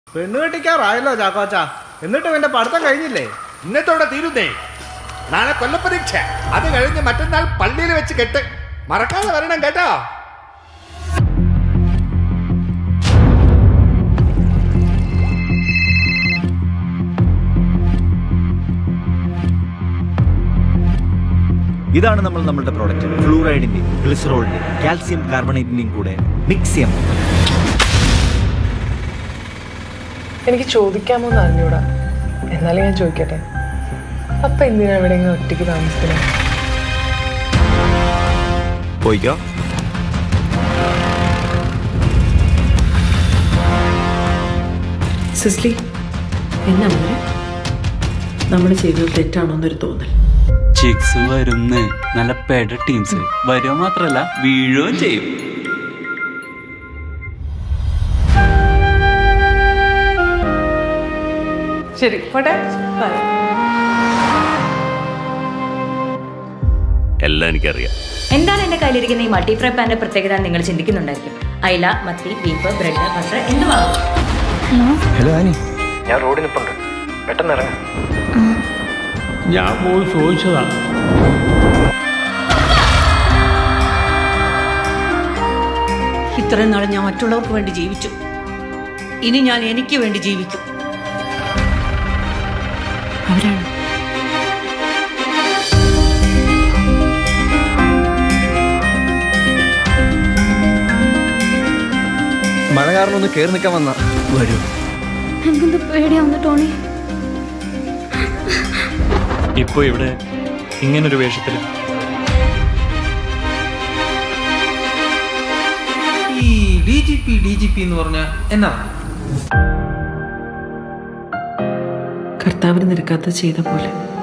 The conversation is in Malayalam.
പെണ്ണ് കെട്ടിക്കാറായല്ലോ ചാക്കോച്ചാ. എന്നിട്ട് എന്റെ പഠിത്തം കഴിഞ്ഞില്ലേ? ഇന്നത്തോടെ തീരുന്നേ. നാളെ കൊല്ലപ്പരീക്ഷ. അത് കഴിഞ്ഞ് മറ്റന്നാൾ പള്ളിയിൽ വെച്ച് കെട്ട്. മറക്കാതെ വരണം കേട്ടോ. ഇതാണ് നമ്മളുടെ പ്രോഡക്റ്റ്. ഫ്ലൂറൈഡിന്റെ, ഗ്ലിസറോളിന്റെ, കാൽസ്യം കാർബണേറ്റിന്റെയും കൂടെ മിക്സ് ചെയ്യാം. എനിക്ക് ചോദിക്കാമോ എന്ന് അറിഞ്ഞൂടാ, എന്നാലും ഞാൻ ചോദിക്കട്ടെ. അപ്പൊ എന്തിനാ എവിടെയെങ്കിലും ഒറ്റയ്ക്ക് താമസിക്കുന്നത്? പോയിക്കോ. സിസ്ലി, എന്നാ നമ്മൾ ചെയ്തത് തെറ്റാണോന്നൊരു തോന്നൽ. ചിക്സ് വരുന്ന് നല്ല പെട ടീംസ് വരുക മാത്രല്ല വീഴുകയും ചെയ്യും. ശരി, പോട്ടെ. എല്ലാം എനിക്കറിയാം. എന്താണ് എന്റെ കയ്യിലിരിക്കുന്ന ഈ മൾട്ടി ഫ്രൈ പാന്റെ പ്രത്യേകത നിങ്ങൾ ചിന്തിക്കുന്നുണ്ടായിരിക്കും. അയില, മത്തി, ബീഫ്, ബ്രെഡ്, ബട്ടർ എന്ത് വാങ്ങും? ഹലോ ആനി, ഞാൻ റോഡിനിപ്പുണ്ട്, പെട്ടെന്ന് ഇറങ്ങാം. ഞാൻ പോയി ചോദിച്ചതാ. ഇത്രയും നാളെ ഞാൻ മറ്റുള്ളവർക്ക് വേണ്ടി ജീവിച്ചു, ഇനി ഞാൻ എനിക്ക് വേണ്ടി ജീവിക്കും. അവരാണ് മഴ കാരണം ഒന്ന് കേറി നിൽക്കാൻ വന്ന വരൂ. എനിക്കെന്ത് പേടിയാവുന്നു ടോണി. ഇപ്പൊ ഇവിടെ ഇങ്ങനൊരു വേഷത്തില് ഈ DGP എന്ന് പറഞ്ഞ എന്നാ? കർത്താവിന് നിരക്കാത്ത ചെയ്ത പോലെ